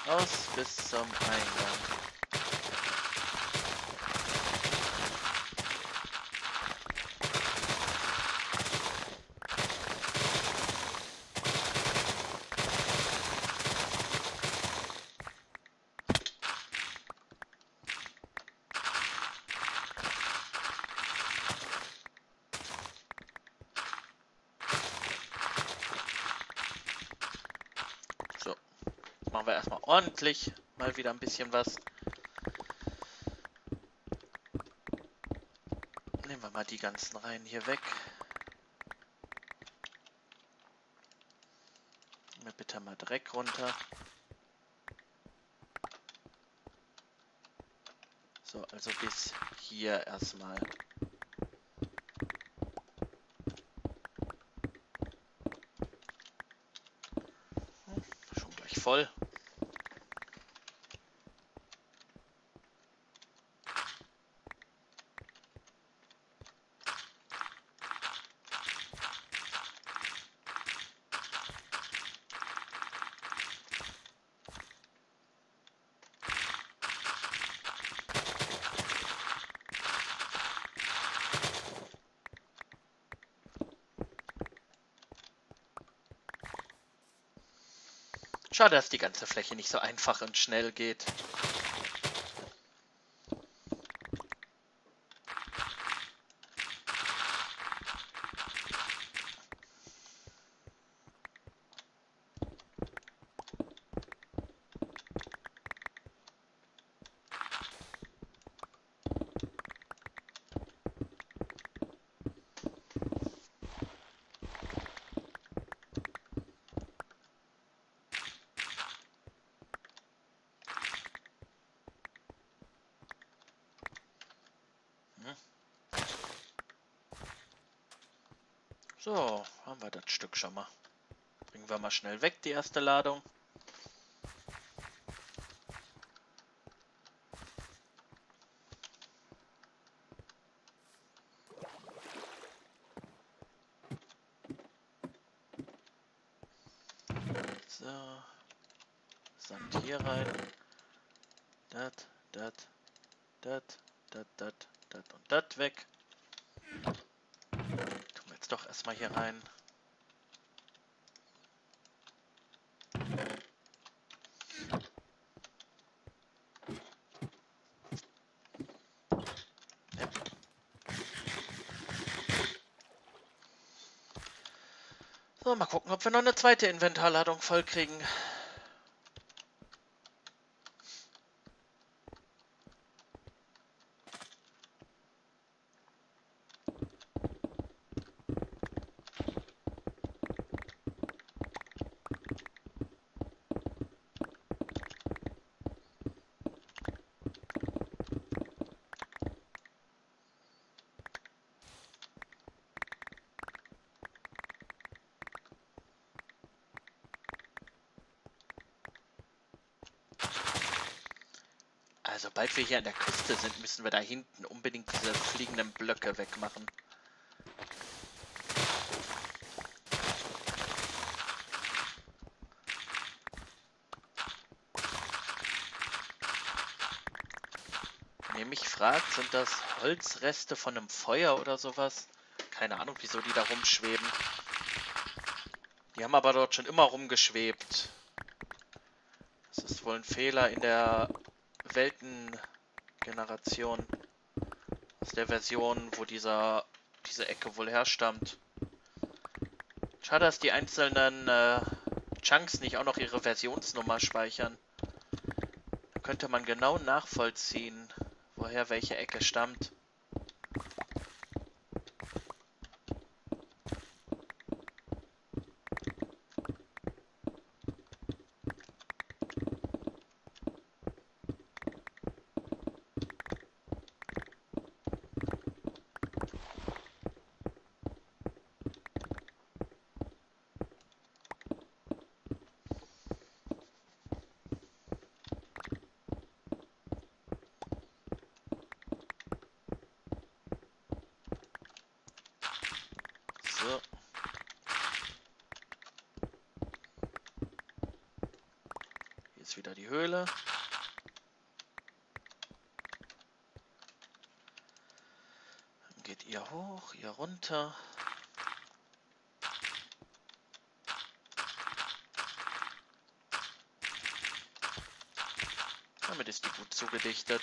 Aus bis zum Eingang. So, machen wir erstmal ordentlich mal wieder ein bisschen was. Nehmen wir mal die ganzen Reihen hier weg. Nehmen wir bitte mal Dreck runter. So, also bis hier erstmal. Schon gleich voll. Schade, dass die ganze Fläche nicht so einfach und schnell geht. So, haben wir das Stück schon mal. Bringen wir mal schnell weg, die erste Ladung. So, Sand hier rein. Dat und dat weg. Tun wir jetzt doch erstmal hier rein. Ja. So, mal gucken, ob wir noch eine zweite Inventarladung voll kriegen. Also, sobald wir hier an der Küste sind, müssen wir da hinten unbedingt diese fliegenden Blöcke wegmachen. Wenn ihr mich fragt, sind das Holzreste von einem Feuer oder sowas? Keine Ahnung, wieso die da rumschweben. Die haben aber dort schon immer rumgeschwebt. Das ist wohl ein Fehler in der Weltengeneration. Aus der Version, wo diese Ecke wohl herstammt. Schade, dass die einzelnen Chunks nicht auch noch ihre Versionsnummer speichern. Dann könnte man genau nachvollziehen, woher welche Ecke stammt. So. Hier ist ist wieder die Höhle. Dann geht ihr hoch, ihr runter. Damit ist die gut zugedichtet.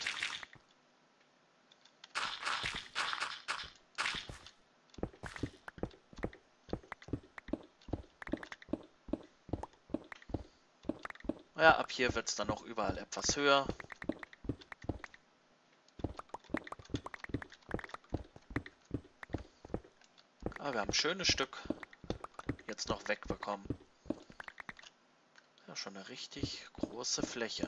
Ja, ab hier wird es dann noch überall etwas höher. Aber wir haben ein schönes Stück jetzt noch wegbekommen. Ja, schon eine richtig große Fläche.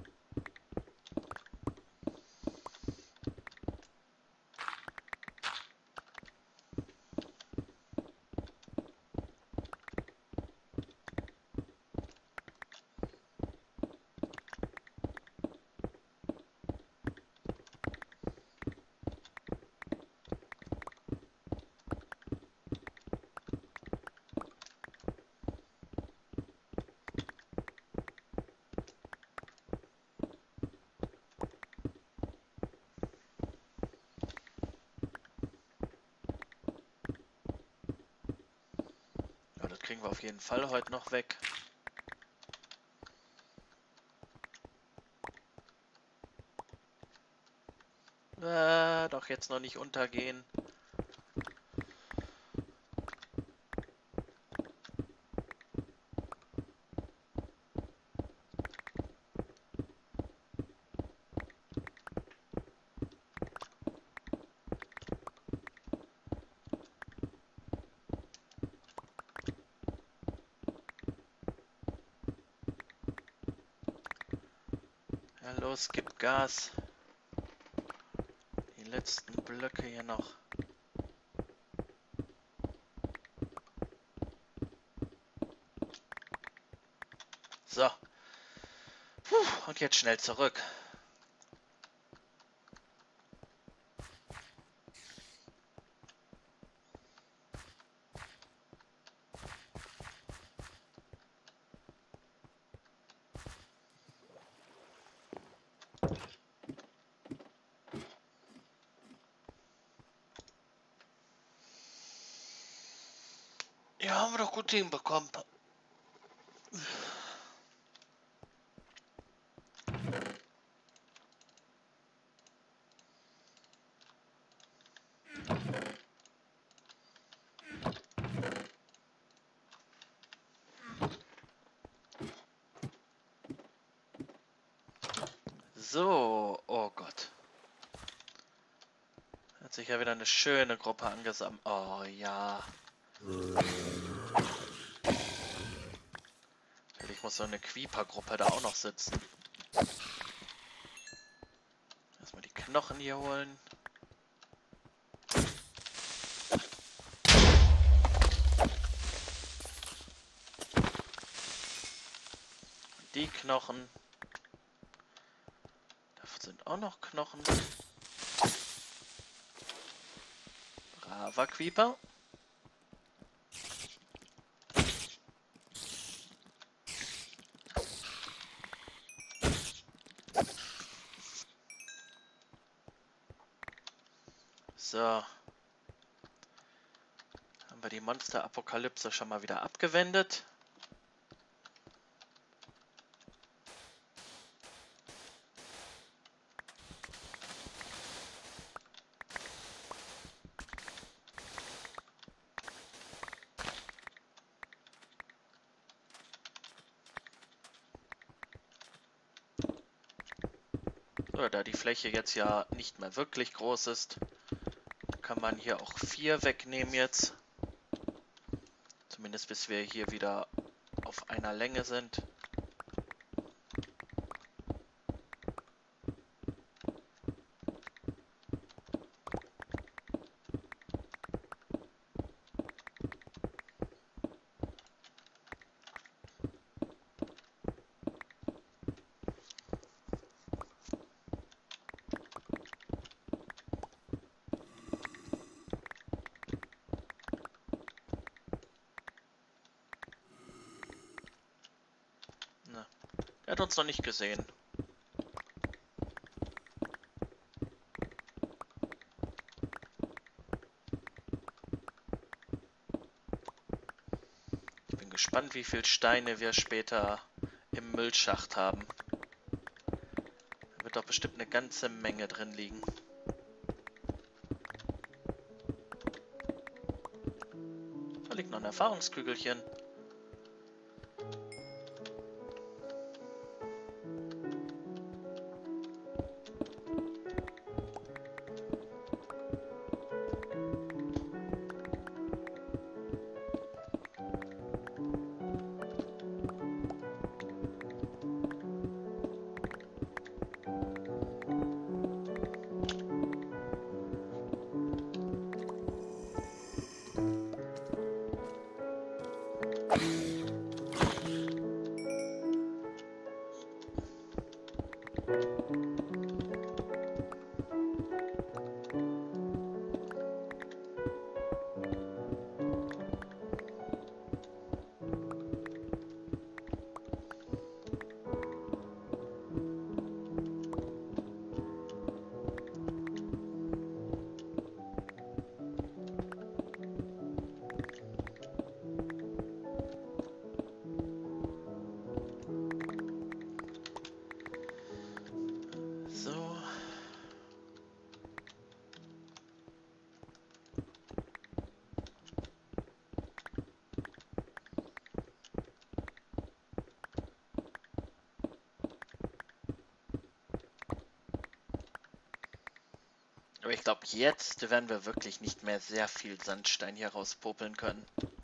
Ja, das kriegen wir auf jeden Fall heute noch weg. Doch jetzt noch nicht untergehen. Ja, los, gib Gas. Die letzten Blöcke hier noch. So. Puh, und jetzt schnell zurück. Ja, haben wir doch gut hinbekommen. So, oh Gott. Hat sich ja wieder eine schöne Gruppe angesammelt. Oh ja. Natürlich muss so eine Creeper-Gruppe da auch noch sitzen. Erstmal die Knochen hier holen. Die Knochen. Davon sind auch noch Knochen. Braver Creeper. So. Haben wir die Monster-Apokalypse schon mal wieder abgewendet. So, da die Fläche jetzt ja nicht mehr wirklich groß ist, kann man hier auch 4 wegnehmen jetzt. Zumindest bis wir hier wieder auf einer Länge sind. Hat uns noch nicht gesehen. Ich bin gespannt, wie viele Steine wir später im Müllschacht haben. Da wird doch bestimmt eine ganze Menge drin liegen. Da liegt noch ein Erfahrungskügelchen. So. Aber ich glaube, jetzt werden wir wirklich nicht mehr sehr viel Sandstein hier rauspopeln können.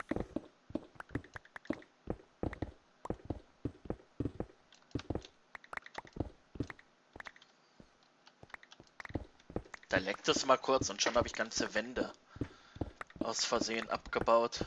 Da leckt es mal kurz und schon habe ich ganze Wände aus Versehen abgebaut.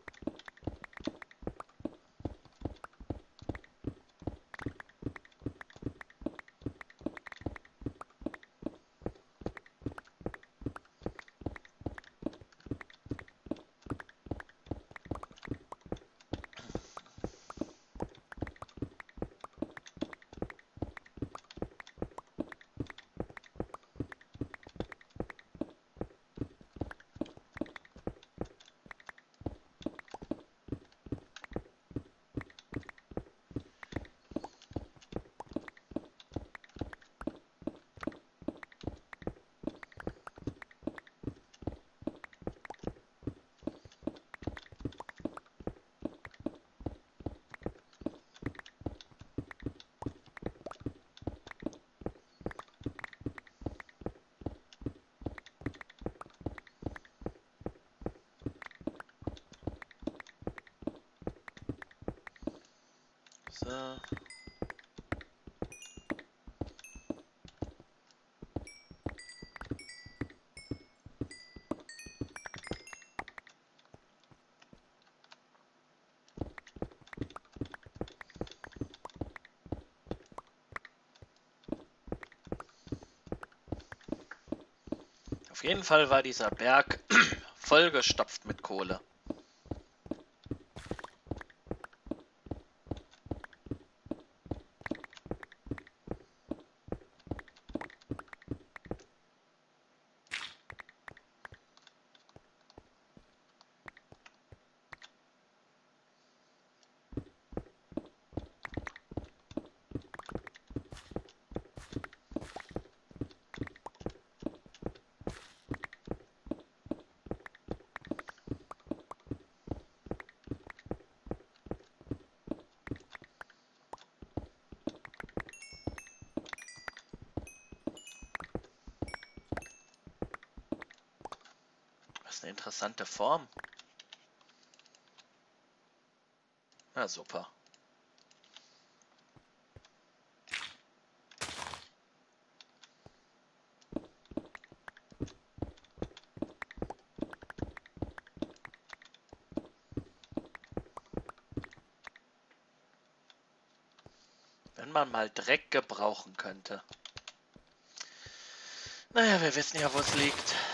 So. Auf jeden Fall war dieser Berg vollgestopft mit Kohle. Das ist eine interessante Form. Na super. Wenn man mal Dreck gebrauchen könnte. Naja, wir wissen ja, wo es liegt.